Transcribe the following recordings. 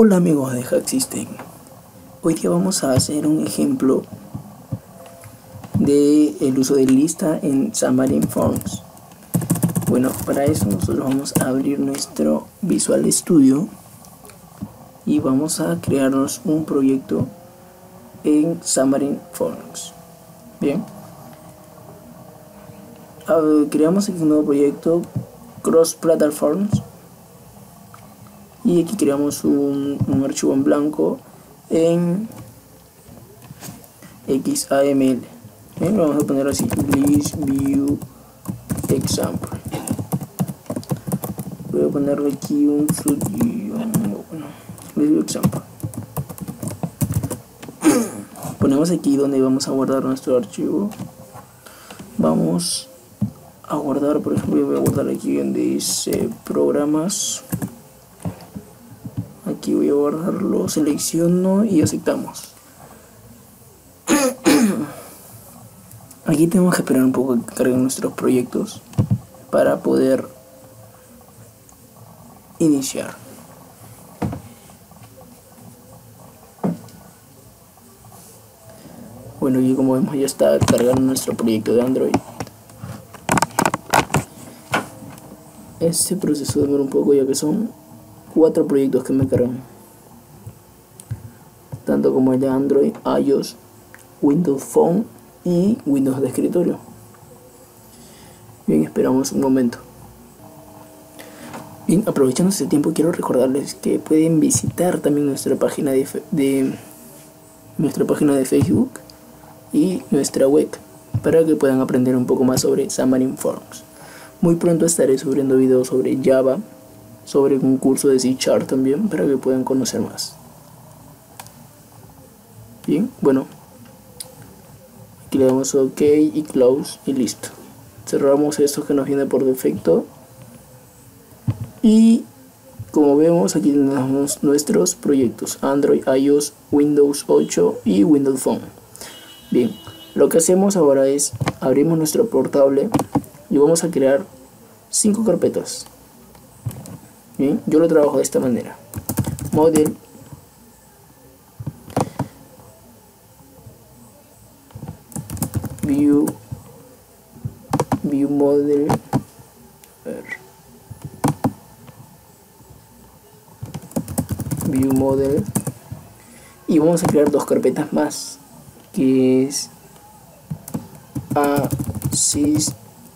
Hola amigos de Hack System. Hoy día vamos a hacer un ejemplo del uso de lista en Xamarin Forms. Bueno, para eso nosotros vamos a abrir nuestro Visual Studio y vamos a crearnos un proyecto en Xamarin Forms. Bien, creamos aquí un nuevo proyecto Cross Platforms y aquí creamos un archivo en blanco en XAML. Bien, lo vamos a poner así, list view example. Voy a ponerle aquí un view example. Ponemos aquí donde vamos a guardar nuestro archivo. Vamos a guardar, por ejemplo, yo voy a guardar aquí donde dice programas. Aquí voy a guardarlo, selecciono y aceptamos. Aquí tenemos que esperar un poco que carguen nuestros proyectos para poder iniciar. Bueno, y como vemos ya está cargando nuestro proyecto de Android. Este proceso demora un poco ya que son 4 proyectos que me cargan, tanto como el de Android, iOS, Windows Phone y Windows de escritorio. Bien, esperamos un momento. Bien, aprovechando este tiempo, quiero recordarles que pueden visitar también nuestra página de Facebook y nuestra web para que puedan aprender un poco más sobre Xamarin Forms. Muy pronto estaré subiendo videos sobre Java, sobre un curso de C# también, para que puedan conocer más. Bien, bueno, aquí le damos OK y Close y listo. Cerramos esto que nos viene por defecto y como vemos aquí tenemos nuestros proyectos Android, iOS, Windows 8 y Windows Phone. Bien, lo que hacemos ahora es abrimos nuestro portable y vamos a crear 5 carpetas. Bien, yo lo trabajo de esta manera: model, view model, view model, y vamos a crear 2 carpetas más, que es assistant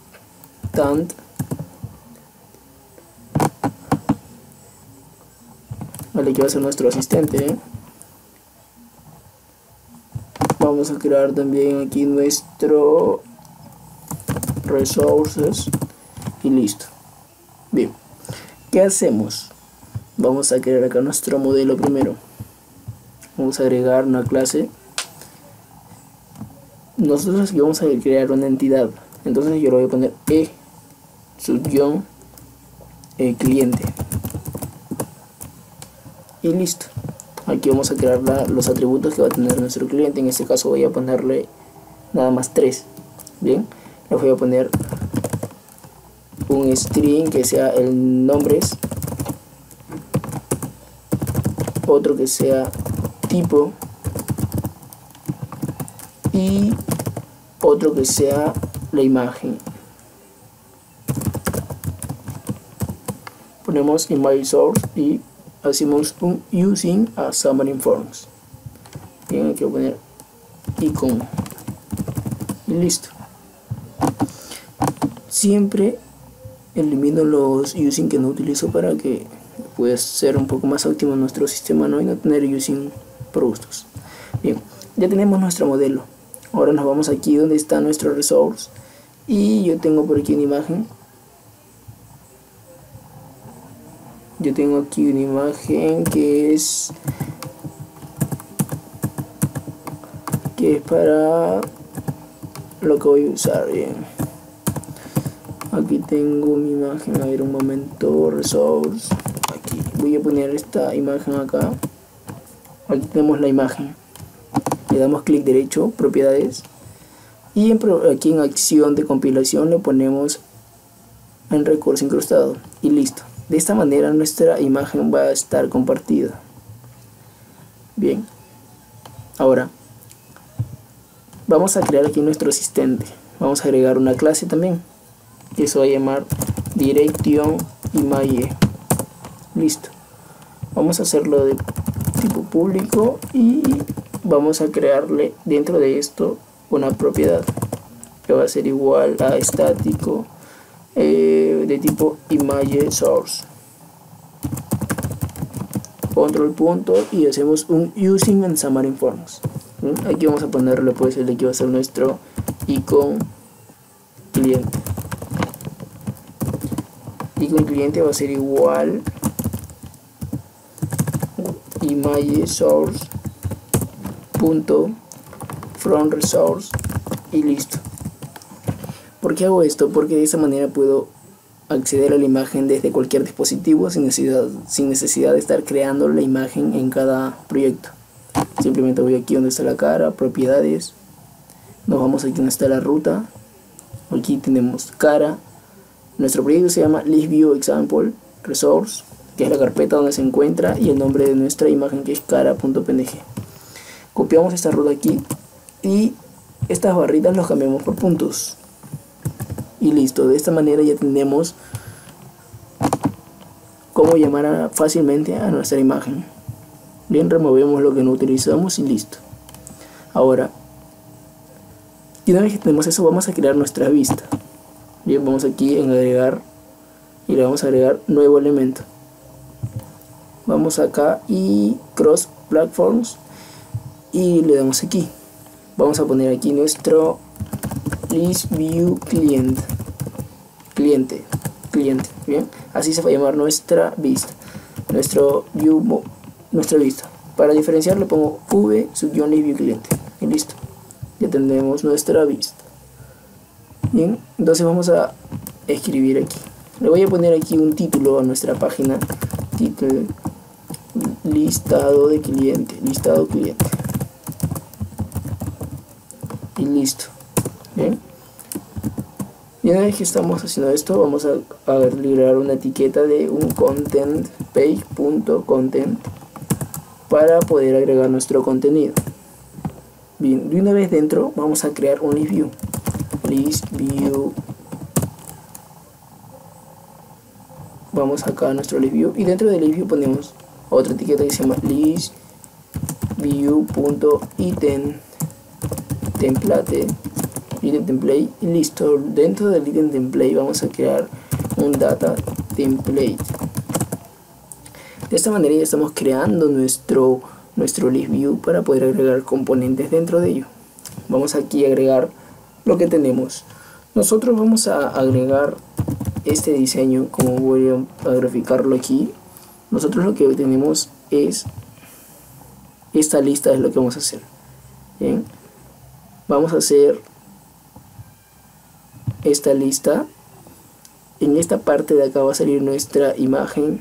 vale, que va a ser nuestro asistente, Vamos a crear también aquí nuestro resources y listo. Bien, ¿qué hacemos? Vamos a crear acá nuestro modelo primero. Vamos a agregar una clase. Nosotros aquí vamos a crear una entidad, entonces yo lo voy a poner cliente y listo. Aquí vamos a crear los atributos que va a tener nuestro cliente. En este caso voy a ponerle nada más 3. Bien, le voy a poner un string que sea el nombres, otro que sea tipo y otro que sea la imagen. Ponemos image source y hacemos un using a Xamarin Forms. Bien, aquí voy a poner icon y listo. Siempre elimino los using que no utilizo para que pueda ser un poco más óptimo nuestro sistema, ¿no? Y no tener using por gustos. Bien, ya tenemos nuestro modelo. Ahora nos vamos aquí donde está nuestro resource y yo tengo por aquí una imagen. Yo tengo aquí una imagen que es para lo que voy a usar. Bien, aquí tengo mi imagen. A ver, un momento, resource. Aquí voy a poner esta imagen acá. Aquí tenemos la imagen. Le damos clic derecho, propiedades, y aquí en acción de compilación le ponemos en recurso incrustado y listo. De esta manera nuestra imagen va a estar compartida. Bien, ahora vamos a crear aquí nuestro asistente. Vamos a agregar una clase también, que se va a llamar DirectionImage. Listo. Vamos a hacerlo de tipo público y vamos a crearle dentro de esto una propiedad que va a ser igual a estático de tipo image source. Control punto y hacemos un using and Xamarin Forms. Aquí vamos a ponerle, pues el que va a ser nuestro icon cliente. Icon cliente va a ser igual image source punto from resource y listo. ¿Por qué hago esto? Porque de esa manera puedo acceder a la imagen desde cualquier dispositivo sin necesidad de estar creando la imagen en cada proyecto. Simplemente voy aquí donde está la cara, propiedades, nos vamos aquí donde está la ruta, aquí tenemos cara, nuestro proyecto se llama ListViewExample Resource, que es la carpeta donde se encuentra, y el nombre de nuestra imagen, que es cara.png. Copiamos esta ruta aquí y estas barritas los cambiamos por puntos y listo. De esta manera ya tenemos cómo llamar fácilmente a nuestra imagen. Bien, removemos lo que no utilizamos y listo. Ahora, y una vez que tenemos eso, vamos a crear nuestra vista. Bien, vamos aquí en agregar y le vamos a agregar nuevo elemento. Vamos acá y cross platforms y le damos aquí. Vamos a poner aquí nuestro list view cliente. Bien, así se va a llamar nuestra vista, nuestra vista. Para diferenciar le pongo v-list view cliente y listo. Ya tenemos nuestra vista. Bien, entonces vamos a escribir aquí. Le voy a poner aquí un título a nuestra página. Título listado cliente. Y listo. Bien. Y una vez que estamos haciendo esto, vamos a liberar una etiqueta de un content page.content para poder agregar nuestro contenido. Bien, de una vez dentro vamos a crear un list view. Vamos acá a nuestro list view y dentro del list view ponemos otra etiqueta que se llama list view.item template y listo. Dentro del item template vamos a crear un data template. De esta manera ya estamos creando nuestro list view para poder agregar componentes dentro de ello. Vamos aquí a agregar lo que tenemos. Nosotros vamos a agregar este diseño, como voy a graficarlo aquí. Nosotros lo que tenemos es esta lista, es lo que vamos a hacer. Bien, vamos a hacer esta lista. En esta parte de acá va a salir nuestra imagen.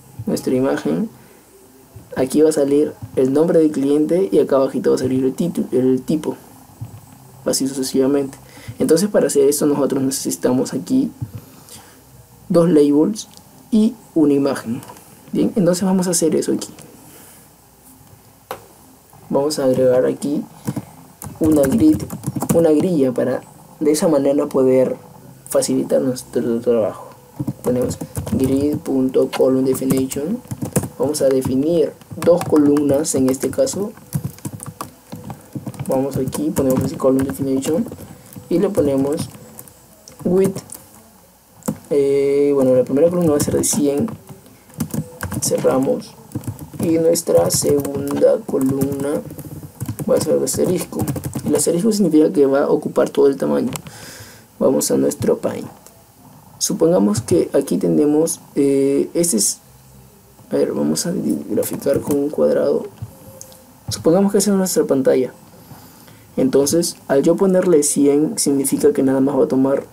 Aquí va a salir el nombre del cliente y acá abajito va a salir el tipo, así sucesivamente. Entonces, para hacer esto nosotros necesitamos aquí dos labels y una imagen. Bien, entonces vamos a hacer eso aquí. Vamos a agregar aquí una grilla para de esa manera poder facilitar nuestro trabajo. Ponemos grid.column-definition. Vamos a definir dos columnas en este caso. Vamos aquí, ponemos así column definition y le ponemos width. Bueno, la primera columna va a ser de 100. Cerramos. Y nuestra segunda columna va a ser de asterisco. El asterisco significa que va a ocupar todo el tamaño. Vamos a nuestro Paint. Supongamos que aquí tenemos a ver, vamos a graficar con un cuadrado. Supongamos que esa es nuestra pantalla. Entonces, al yo ponerle 100, significa que nada más va a tomar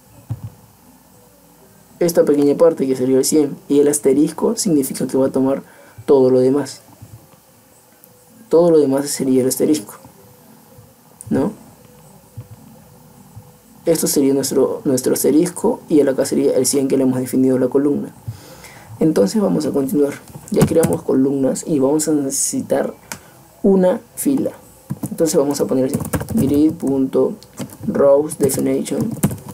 esta pequeña parte, que sería el 100. Y el asterisco significa que va a tomar todo lo demás. Todo lo demás sería el asterisco, ¿no? Esto sería nuestro asterisco, y el acá sería el 100 que le hemos definido la columna. Entonces vamos a continuar. Ya creamos columnas y vamos a necesitar una fila. Entonces vamos a poner así, grid.rows definition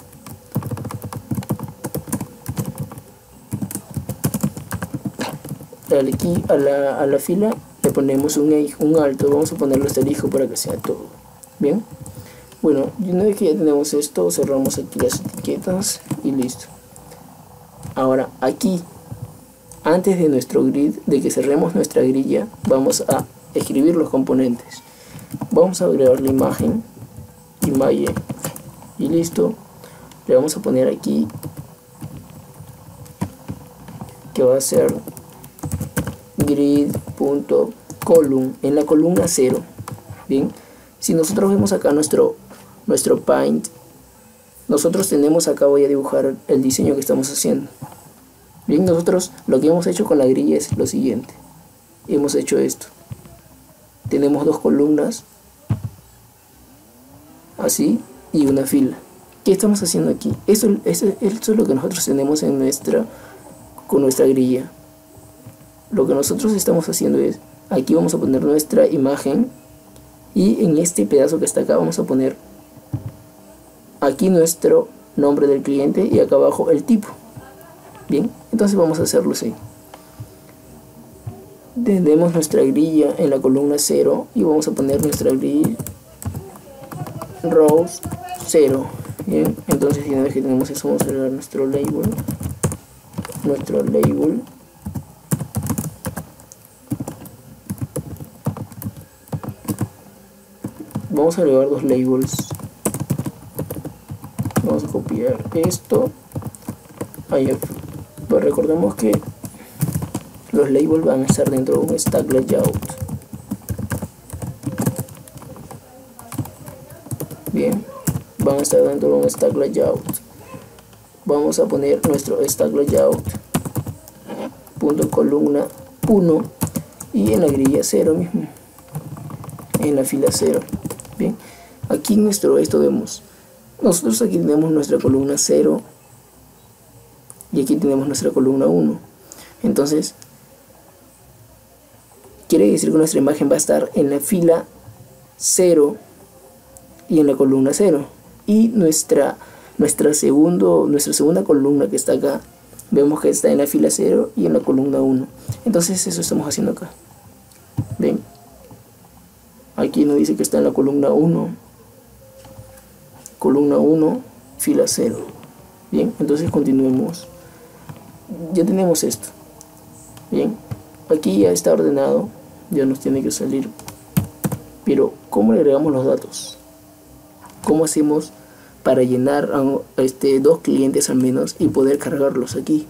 aquí a la fila le ponemos un alto, vamos a ponerlo asterisco para que sea todo bien. Bueno, y una vez que ya tenemos esto, cerramos aquí las etiquetas y listo. Ahora aquí, antes de nuestro grid, de que cerremos nuestra grilla, vamos a escribir los componentes. Vamos a agregar la imagen y listo. Le vamos a poner aquí que va a ser grid.column en la columna 0. Bien, si nosotros vemos acá nuestro paint, nosotros tenemos acá, voy a dibujar el diseño que estamos haciendo. Bien, nosotros lo que hemos hecho con la grilla es lo siguiente. Hemos hecho esto. Tenemos dos columnas así y una fila. ¿Qué estamos haciendo aquí? Esto es lo que nosotros tenemos con nuestra grilla. Lo que nosotros estamos haciendo es, aquí vamos a poner nuestra imagen y en este pedazo que está acá vamos a poner aquí nuestro nombre del cliente y acá abajo el tipo. Bien, entonces vamos a hacerlo así. Tenemos nuestra grilla en la columna 0 y vamos a poner nuestra grilla rows 0. Bien, entonces una vez que tenemos eso vamos a agregar nuestro label. Vamos a agregar dos labels. Vamos a copiar esto. Pues recordemos que los labels van a estar dentro de un stack layout. Bien, van a estar dentro de un stack layout. Vamos a poner nuestro stack layout punto columna 1 y en la grilla 0 mismo, en la fila 0. Bien, aquí esto vemos, nosotros aquí tenemos nuestra columna 0 y aquí tenemos nuestra columna 1. Entonces quiere decir que nuestra imagen va a estar en la fila 0 y en la columna 0, y nuestra segunda columna que está acá, vemos que está en la fila 0 y en la columna 1. Entonces eso estamos haciendo acá. Ven, aquí nos dice que está en la columna 1, fila 0. Bien, entonces continuemos. Ya tenemos esto. Bien, aquí ya está ordenado, ya nos tiene que salir. Pero ¿cómo le agregamos los datos? ¿Cómo hacemos para llenar dos clientes al menos y poder cargarlos aquí?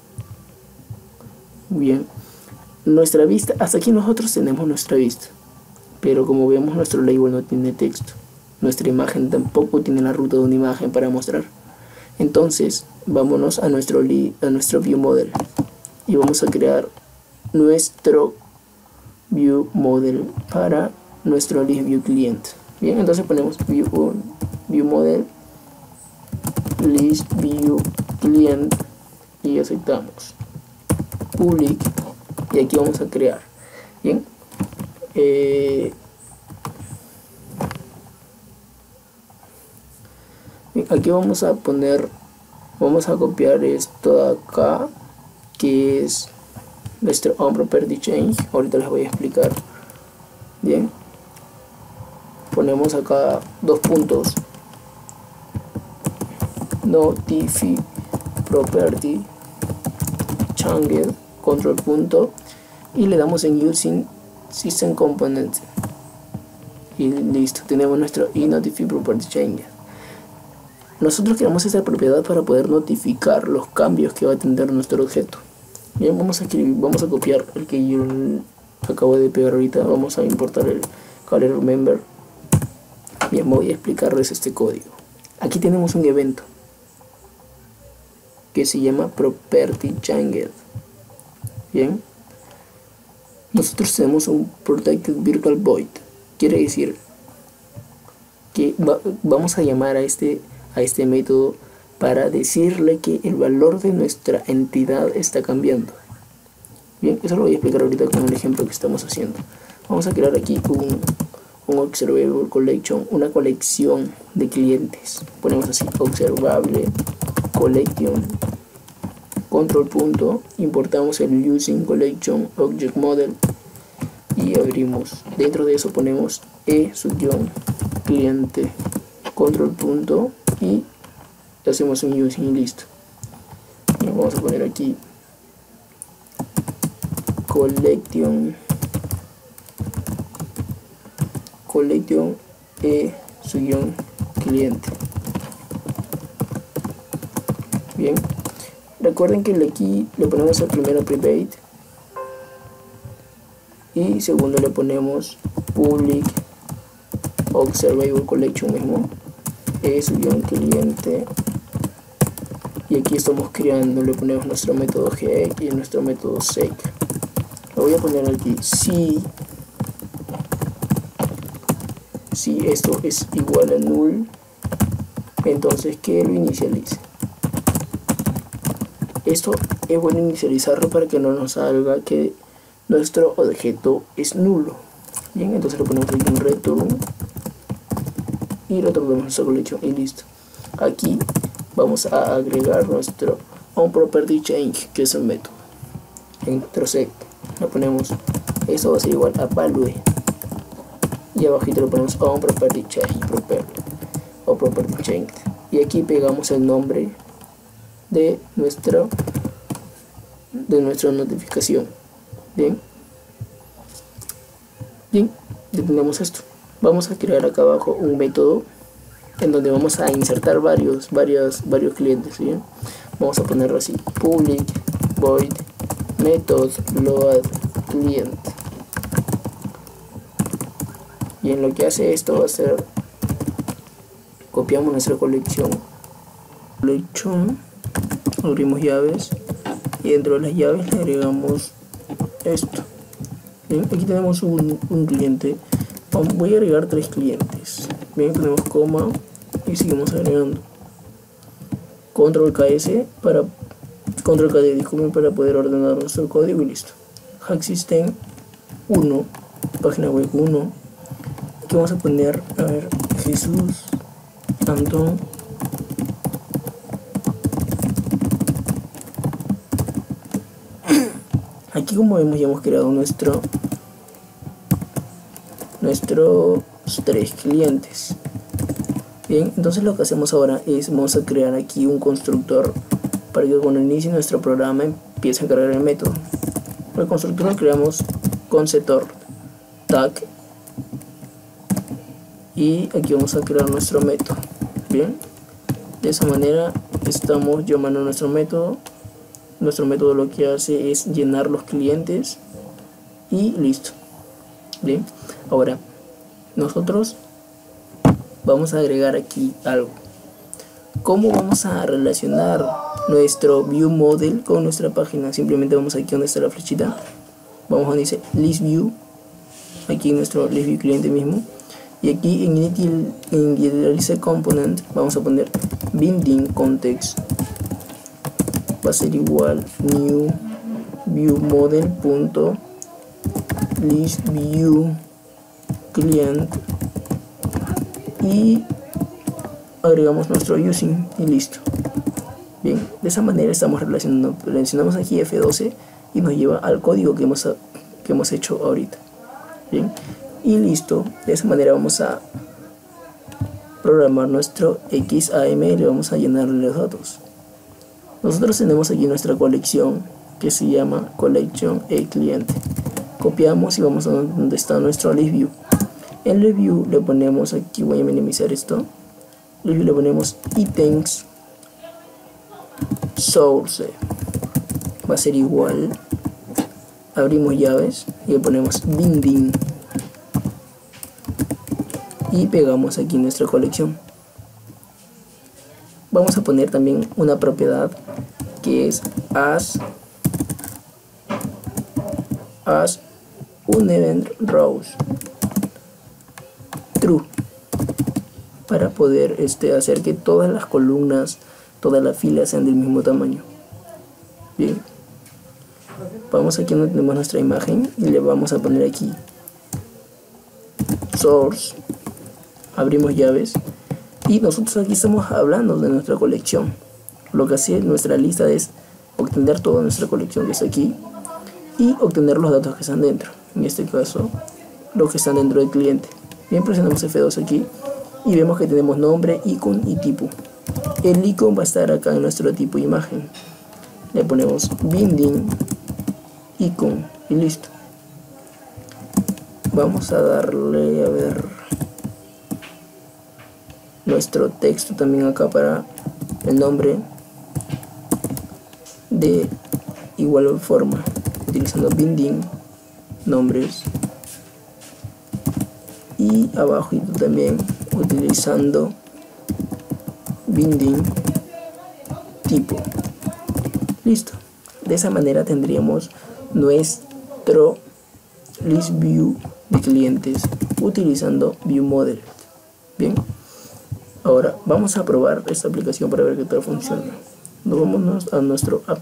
Bien, nuestra vista, hasta aquí nosotros tenemos nuestra vista, pero como vemos nuestro label no tiene texto, nuestra imagen tampoco tiene la ruta de una imagen para mostrar. Entonces vámonos a nuestro view model y vamos a crear nuestro view model para nuestro list view client. Bien, entonces ponemos view model list view client y aceptamos public, y aquí vamos a crear. Bien, aquí vamos a copiar esto de acá, que es nuestro onProperty change. Ahorita les voy a explicar. Bien, ponemos acá dos puntos, notify property change, control punto, y le damos en using system component y listo, tenemos nuestro notify property change. Nosotros creamos esta propiedad para poder notificar los cambios que va a tener nuestro objeto. Bien, vamos a copiar el que yo acabo de pegar ahorita. Vamos a importar el color member. Bien, voy a explicarles este código. Aquí tenemos un evento que se llama property changed. Bien, nosotros tenemos un protected virtual void. Quiere decir que vamos a llamar a este método para decirle que el valor de nuestra entidad está cambiando. Bien, eso lo voy a explicar ahorita con el ejemplo que estamos haciendo. Vamos a crear aquí un observable collection, una colección de clientes. Ponemos así, observable collection, control punto, importamos el using collection object model y abrimos. Dentro de eso ponemos e-cliente, control punto y hacemos un using y listo. Y vamos a poner aquí collection e-cliente. Bien, recuerden que aquí le ponemos el primero private y segundo le ponemos public observable collection mismo e-cliente, y aquí estamos creando, le ponemos nuestro método get y nuestro método seek. Lo voy a poner aquí si esto es igual a null, entonces que lo inicialice. Esto es bueno inicializarlo para que no nos salga que nuestro objeto es nulo. Bien, entonces le ponemos aquí un return y retornamos nuestra colección y listo. Aquí vamos a agregar nuestro onPropertyChange, que es el método. En intersect le ponemos, esto va a ser igual a value, y abajito le ponemos onPropertyChange o propertyChange, y aquí pegamos el nombre de nuestra notificación. Bien, detenemos esto. Vamos a crear acá abajo un método en donde vamos a insertar varios clientes. ¿Bien? Vamos a ponerlo así: public void method load client. Y en lo que hace esto va a ser, copiamos nuestra colección, abrimos llaves y dentro de las llaves le agregamos esto. Bien, aquí tenemos un cliente. Voy a agregar 3 clientes. Bien, ponemos coma y seguimos agregando. Control KD, para poder ordenar nuestro código y listo. Hack System 1, página web 1. Aquí vamos a poner, a ver, Jesús Antón aquí, como vemos, ya hemos creado nuestros 3 clientes. Bien, entonces lo que hacemos ahora es, vamos a crear aquí un constructor para que cuando inicie nuestro programa empiece a cargar el método. Para el constructor lo creamos con setor tag y aquí vamos a crear nuestro método. Bien, de esa manera estamos llamando a nuestro método. Nuestro método lo que hace es llenar los clientes y listo. Bien, ahora nosotros vamos a agregar aquí algo. ¿Cómo vamos a relacionar nuestro view model con nuestra página? Simplemente vamos aquí donde está la flechita, vamos a donde dice list view, aquí en nuestro list view cliente mismo, y aquí en initialize component vamos a poner binding context, va a ser igual new view model punto list view client, y agregamos nuestro using y listo. Bien, de esa manera estamos relacionamos aquí F12 y nos lleva al código que hemos hecho ahorita. Bien, y listo. De esa manera vamos a programar nuestro XAML, vamos a llenarle los datos. Nosotros tenemos aquí nuestra colección que se llama collection e-cliente. Copiamos y vamos a donde está nuestro list view. En list view le ponemos aquí, voy a minimizar esto, le ponemos items source, va a ser igual, abrimos llaves y le ponemos binding y pegamos aquí nuestra colección. Vamos a poner también una propiedad que es as un event rows true, para poder hacer que todas las columnas, todas las filas sean del mismo tamaño. Bien, vamos aquí donde tenemos nuestra imagen y le vamos a poner aquí source, abrimos llaves y nosotros aquí estamos hablando de nuestra colección. Lo que hace nuestra lista es obtener toda nuestra colección que está aquí y obtener los datos que están dentro, en este caso los que están dentro del cliente. Bien, presionamos F2 aquí y vemos que tenemos nombre, icon y tipo. El icon va a estar acá en nuestro tipo de imagen. Le ponemos binding icon y listo. Vamos a darle a ver nuestro texto también acá para el nombre, de igual forma utilizando binding nombres, y abajo también utilizando binding tipo. Listo. De esa manera tendríamos nuestro list view de clientes utilizando view model. Bien, ahora vamos a probar esta aplicación para ver qué tal funciona. Nos vamos a nuestro app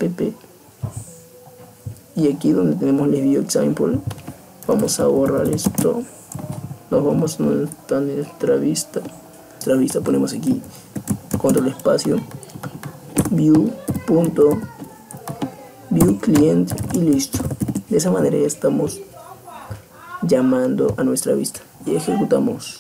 y aquí donde tenemos list view example vamos a borrar esto. Nos vamos a nuestra vista. Ponemos aquí control espacio view client y listo. De esa manera ya estamos llamando a nuestra vista y ejecutamos.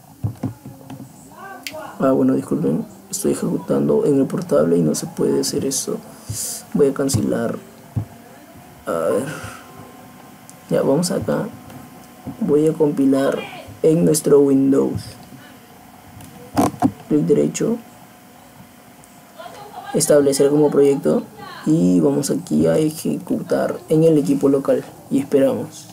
Bueno, disculpen, estoy ejecutando en el portable y no se puede hacer eso. Voy a cancelar. A ver, ya vamos acá. Voy a compilar en nuestro Windows. Clic derecho, establecer como proyecto y vamos aquí a ejecutar en el equipo local y esperamos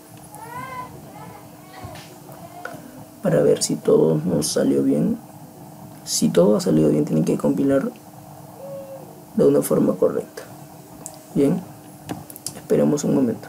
para ver si todo nos salió bien. Si todo ha salido bien, tienen que compilar de una forma correcta. Bien, esperemos un momento.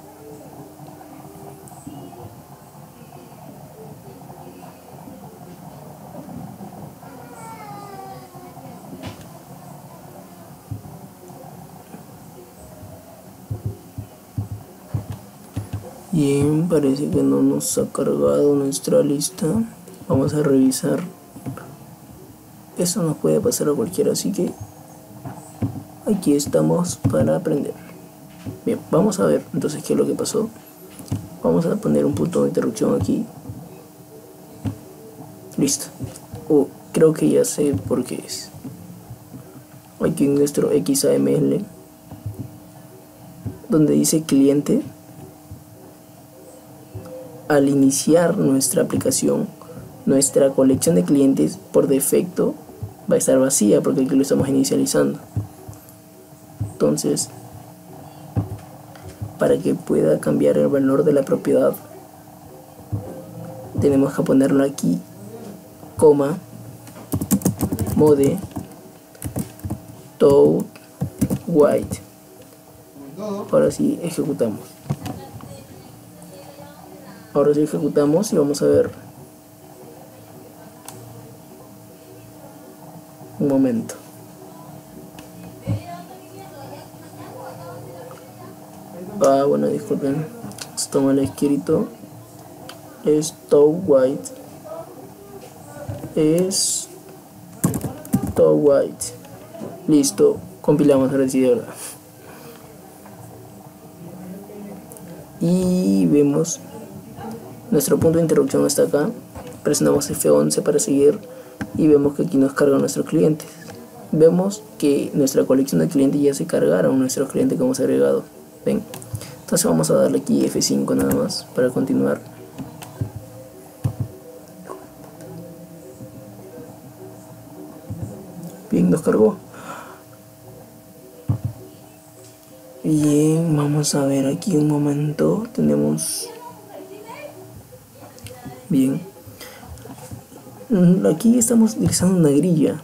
Bien, parece que no nos ha cargado nuestra lista. Vamos a revisar. Eso nos puede pasar a cualquiera, así que aquí estamos para aprender. Bien, vamos a ver entonces qué es lo que pasó. Vamos a poner un punto de interrupción aquí. Listo. Creo que ya sé por qué es. Aquí en nuestro XAML, donde dice cliente, al iniciar nuestra aplicación, nuestra colección de clientes por defecto va a estar vacía porque aquí lo estamos inicializando. Entonces, para que pueda cambiar el valor de la propiedad, tenemos que ponerlo aquí, coma, mode, to white. Ahora sí ejecutamos. Ahora sí ejecutamos y vamos a ver. Un momento. Bueno, disculpen. Está mal escrito. Es to white. Es to white. Listo. Compilamos ahora sí de verdad. Y vemos. Nuestro punto de interrupción está acá. Presionamos F11 para seguir y vemos que aquí nos cargan nuestros clientes. Vemos que nuestra colección de clientes ya se cargaron nuestros clientes que hemos agregado. ¿Ven? Entonces vamos a darle aquí F5 nada más para continuar. Bien, nos cargó. Bien, vamos a ver aquí un momento. Tenemos... Bien, aquí estamos utilizando una grilla.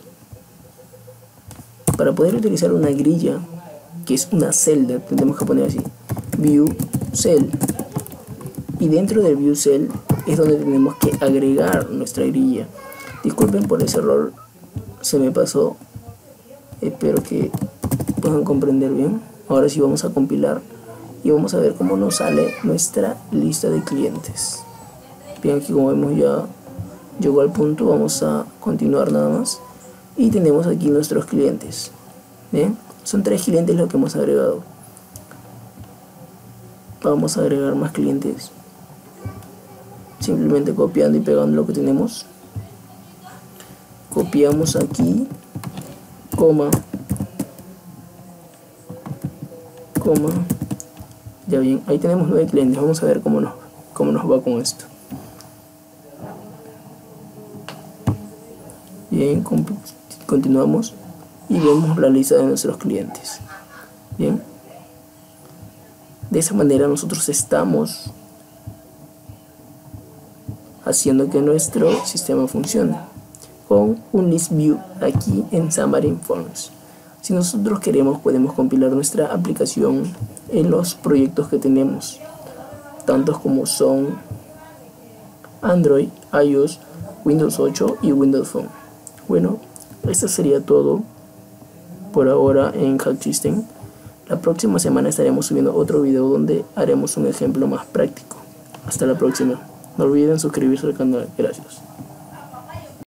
Para poder utilizar una grilla, que es una celda, tenemos que poner así, view cell, y dentro del view cell es donde tenemos que agregar nuestra grilla. Disculpen por ese error, se me pasó, espero que puedan comprender bien. Ahora sí vamos a compilar y vamos a ver cómo nos sale nuestra lista de clientes. Bien, aquí como vemos ya llegó al punto. Vamos a continuar nada más. Y tenemos aquí nuestros clientes. Bien, son 3 clientes los que hemos agregado. Vamos a agregar más clientes. Simplemente copiando y pegando lo que tenemos. Copiamos aquí, coma. Ya bien, ahí tenemos 9 clientes. Vamos a ver cómo nos va con esto. Bien, continuamos y vemos la lista de nuestros clientes. Bien, de esa manera nosotros estamos haciendo que nuestro sistema funcione con un list view aquí en Xamarin Forms. Si nosotros queremos, podemos compilar nuestra aplicación en los proyectos que tenemos, tantos como son Android, iOS, Windows 8 y Windows Phone. Bueno, esto sería todo por ahora en Hack System. La próxima semana estaremos subiendo otro video donde haremos un ejemplo más práctico. Hasta la próxima. No olviden suscribirse al canal. Gracias.